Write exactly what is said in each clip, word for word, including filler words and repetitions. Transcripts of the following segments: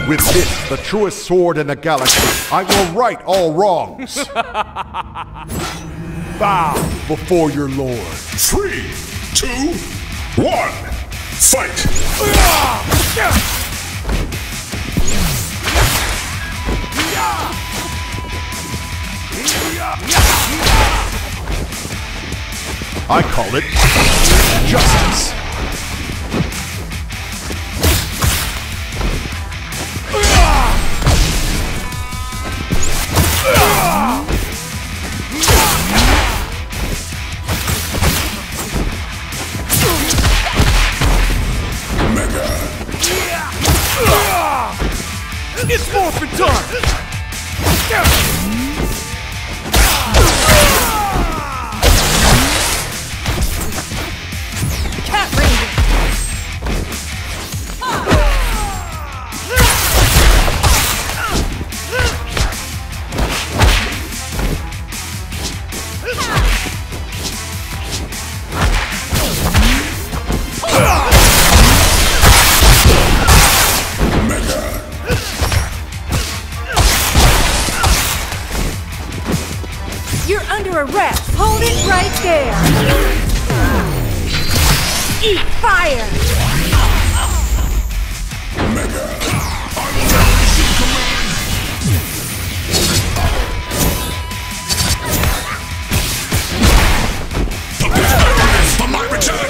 With this, the truest sword in the galaxy, I will right all wrongs. Bow before your lord. Three, two, one, fight! I call it justice. It's Morphin time! Cat Ranger! You're under arrest. Hold it right there. Eat fire. Mega, I will never receive command. Prepare for my return.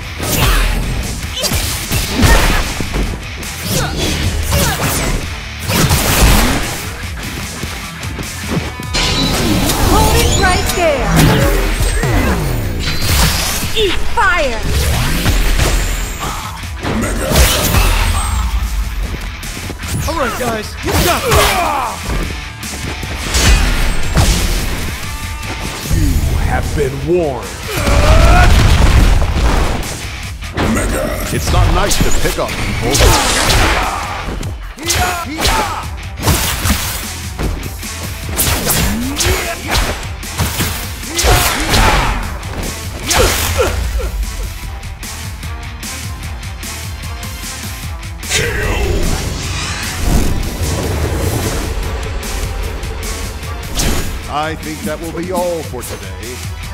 Right there! Eat fire! Mega. Alright guys, you got it! You have been warned. Mega. It's not nice to pick up people. I think that will be all for today.